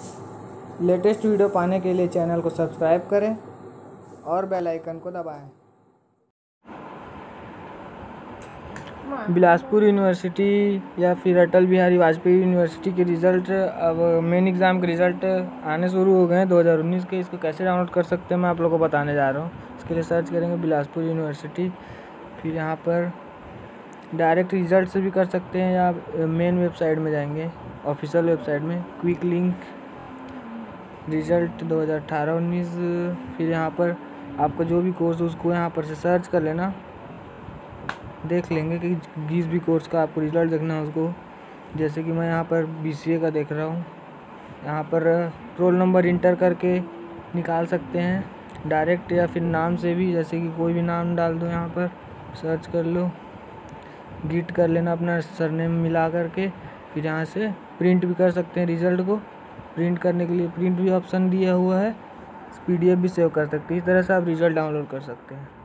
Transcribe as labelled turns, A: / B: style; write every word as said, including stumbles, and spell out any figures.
A: Latest video पाने के लिए चैनल को सब्सक्राइब करें और बेल आइकन को दबाएं। बिलासपुर यूनिवर्सिटी या फिर अटल बिहारी वाजपेयी यूनिवर्सिटी के रिज़ल्ट, अब मेन एग्ज़ाम के रिज़ल्ट आने शुरू हो गए हैं दो हज़ार उन्नीस के। इसको कैसे डाउनलोड कर सकते हैं मैं आप लोगों को बताने जा रहा हूँ। इसके लिए सर्च करेंगे बिलासपुर यूनिवर्सिटी, फिर यहाँ पर डायरेक्ट रिज़ल्ट से भी कर सकते हैं या मेन वेबसाइट में जाएंगे, ऑफिशियल वेबसाइट में क्विक लिंक रिज़ल्ट दो हज़ार अठारह उन्नीस। फिर यहाँ पर आपका जो भी कोर्स उसको यहाँ पर से सर्च कर लेना, देख लेंगे कि जिस भी कोर्स का आपको रिज़ल्ट देखना है उसको। जैसे कि मैं यहाँ पर बीसीए का देख रहा हूँ, यहाँ पर रोल नंबर इंटर करके निकाल सकते हैं डायरेक्ट, या फिर नाम से भी, जैसे कि कोई भी नाम डाल दो, यहाँ पर सर्च कर लो, गिट कर लेना अपना सरनेम मिला करके। फिर यहाँ से प्रिंट भी कर सकते हैं रिज़ल्ट को। प्रिंट करने के लिए प्रिंट भी ऑप्शन दिया हुआ है, पीडीएफ भी सेव कर सकते हैं। इस तरह से आप रिज़ल्ट डाउनलोड कर सकते हैं।